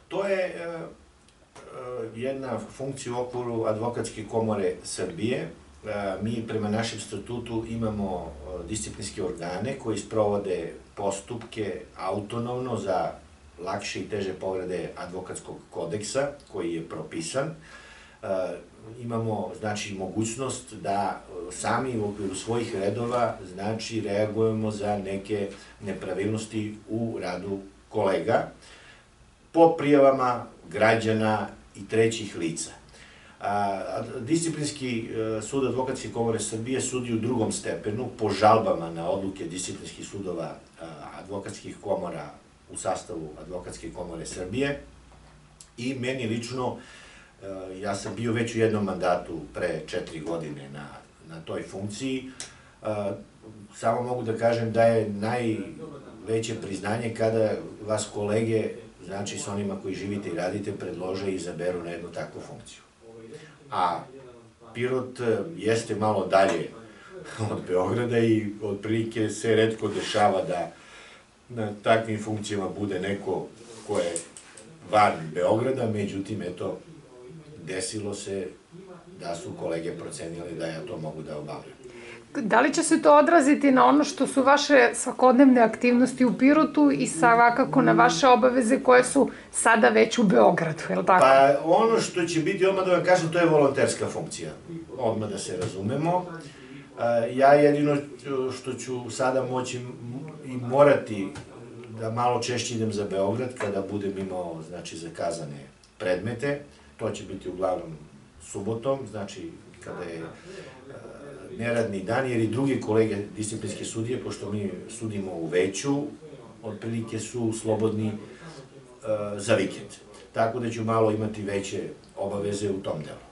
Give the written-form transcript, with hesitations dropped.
To je jedna funkcija u okviru Advokatske komore Srbije. Mi prema našem statutu imamo disciplinske organe koji sprovode postupke autonomno za lakše i teže povrede advokatskog kodeksa koji je propisan. Imamo, znači, mogućnost da sami u okviru svojih redova, znači, reagujemo za neke nepravilnosti u radu kolega po prijavama građana i trećih lica. Disciplinski sud Advokatske komore Srbije sudi u drugom stepenu po žalbama na odluke disciplinskih sudova advokatskih komora u sastavu Advokatske komore Srbije i meni lično, ja sam bio već u jednom mandatu pre 4 godine na toj funkciji, samo mogu da kažem da je najveće priznanje kada vas kolege, znači s onima koji živite i radite, predlože i izaberu na jednu takvu funkciju. A Pirot jeste malo dalje od Beograda i otprilike se retko dešava da na takvim funkcijama bude neko ko je van Beograda, međutim, eto, desilo se da su kolege procenili da ja to mogu da obavljam. Da li će se to odraziti na ono što su vaše svakodnevne aktivnosti u Pirotu i svakako na vaše obaveze koje su sada već u Beogradu, je li tako? Pa ono što će biti, odmah da vam kažem, to je volonterska funkcija, odmah da se razumemo. Ja jedino što ću sada moći i morati da malo češće idem za Beograd kada budem imao, znači, zakazane predmete, to će biti uglavnom subotom, znači kada je neradni dan, jer i drugi kolege disciplinske sudije, pošto mi sudimo u veću, otprilike su slobodni za vikend. Tako da ću malo imati veće obaveze u tom delu.